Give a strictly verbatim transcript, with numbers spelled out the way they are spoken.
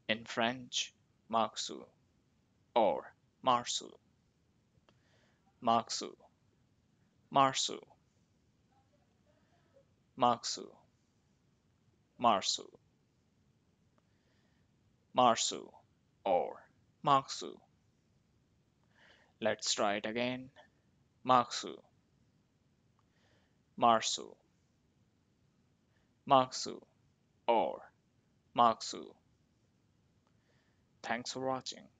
In French, Marceau or Marceau, Marceau, Marceau, Marceau, Marceau, Marceau or Marceau. Let's try it again. Marceau, Marceau, Marceau or Marceau. Thanks for watching.